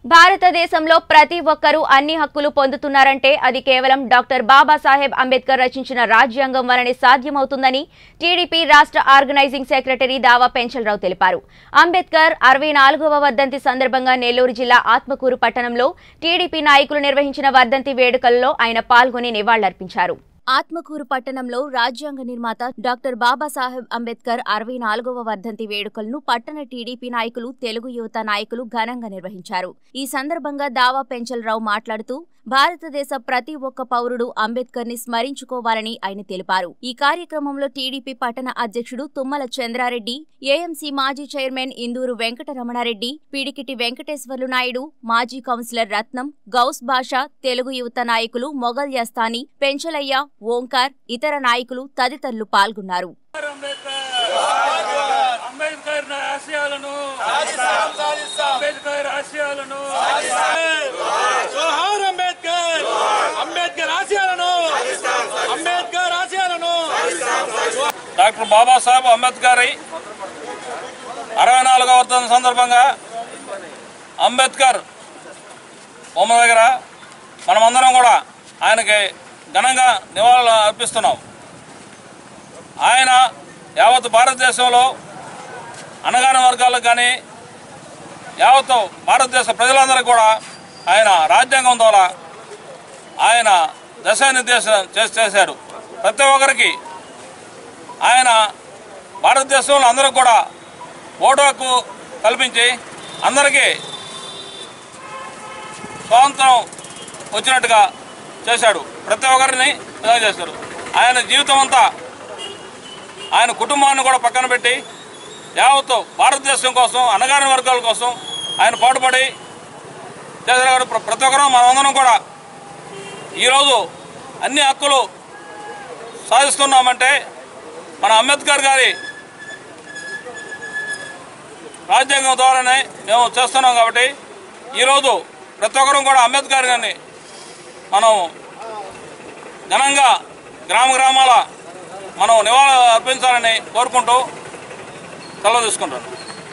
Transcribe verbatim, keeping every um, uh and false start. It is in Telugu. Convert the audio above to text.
భారతదేశంలో ప్రతి ఒక్కరూ అన్ని హక్కులు పొందుతున్నారంటే అది కేవలం డాక్టర్ బాబాసాహెబ్ అంబేద్కర్ రచించిన రాజ్యాంగం వలనే సాధ్యమవుతుందని టీడీపీ రాష్ట్ర ఆర్గనైజింగ్ సెక్రటరీ దావా పెంచలరావు తెలిపారు. అంబేద్కర్ అరవై నాలుగవ వర్ధంతి సందర్భంగా నెల్లూరు జిల్లా ఆత్మకూరు పట్టణంలో టీడీపీ నాయకులు నిర్వహించిన వర్ధంతి వేడుకల్లో ఆయన పాల్గొని నివాళులర్పించారు. ఆత్మకూరు పట్టణంలో రాజ్యాంగ నిర్మాత డాక్టర్ బాబాసాహెబ్ అంబేద్కర్ అరవై నాలుగవ వర్ధంతి వేడుకలను పట్టణ టీడీపీ నాయకులు, తెలుగు యువత నాయకులు ఘనంగా నిర్వహించారు. ఈ సందర్భంగా దావా పెంచలరావు మాట్లాడుతూ భారతదేశ ప్రతి ఒక్క పౌరుడు అంబేద్కర్ ని స్మరించుకోవాలని ఆయన తెలిపారు. ఈ కార్యక్రమంలో టీడీపీ పట్టణ అధ్యక్షుడు తుమ్మల చంద్రారెడ్డి, ఏఎంసీ మాజీ చైర్మన్ ఇందూరు వెంకటరమణారెడ్డి, పిడికిటి వెంకటేశ్వర్లు నాయుడు, మాజీ కౌన్సిలర్ రత్నం, గౌస్ బాషా, తెలుగు యువత నాయకులు మొగల్ యస్తాని, పెంచలయ్య, ఓంకార్, ఇతర నాయకులు తదితరులు పాల్గొన్నారు. డాక్టర్ బాబాసాహెబ్ అంబేద్కర్ అరవై నాలుగవ వర్ధంతి సందర్భంగా అంబేద్కర్ బొమ్మ దగ్గర మనమందరం కూడా ఆయనకి ఘనంగా నివాళులు అర్పిస్తున్నాం. ఆయన యావత్ భారతదేశంలో అణగారిన వర్గాలకు కానీ యావత్ భారతదేశ ప్రజలందరికీ కూడా ఆయన రాజ్యాంగం ద్వారా ఆయన దిశానిర్దేశం చేశాడు. ప్రతి ఒక్కరికి ఆయన భారతదేశంలో అందరికి కూడా ఓటు హక్కు కల్పించి అందరికీ స్వాతంత్రం వచ్చినట్టుగా చేశాడు. ప్రతి ఒక్కరిని ఇలా చేశాడు. ఆయన జీవితం అంతా ఆయన కుటుంబాన్ని కూడా పక్కన పెట్టి యావత్తు భారతదేశం కోసం, అణగారిన వర్గాల కోసం ఆయన పాటుపడి చేశాడు. ప్రతి ఒక్కరూ మనందరం కూడా ఈరోజు అన్ని హక్కులు సాధిస్తున్నామంటే మన అంబేద్కర్ గారి రాజ్యాంగం ద్వారానే మేము చేస్తున్నాం. కాబట్టి ఈరోజు ప్రతి ఒక్కరూ కూడా అంబేద్కర్ గారిని మనం ఘనంగా గ్రామ గ్రామాల మనం నివాళులు అర్పించాలని కోరుకుంటూ సెలవు తీసుకుంటాను.